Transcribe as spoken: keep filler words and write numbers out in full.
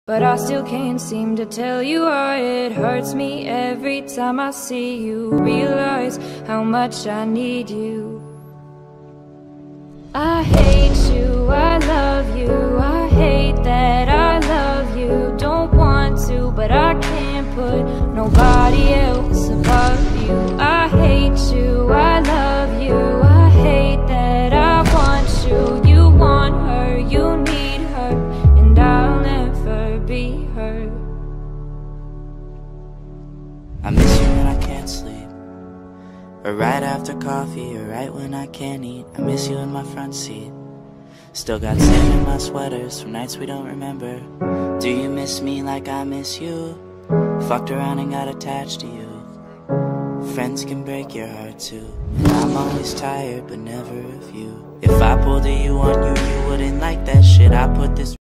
But I still can't seem to tell you why it hurts me every time I see you. Realize how much I need you. I hate you, I love you, I hate that I love you. Don't want to, but I can't put nobody else above you. I hate you, I love you, I hate that I want you. You want her, you need her, and I'll never be her. I miss you when I can't sleep, or right after coffee, or right when I can't eat. I miss you in my front seat. Still got sand in my sweaters from nights we don't remember. Do you miss me like I miss you? Fucked around and got attached to you. Friends can break your heart too, and I'm always tired but never of you. If I pulled a you on you, you wouldn't like that shit. I put this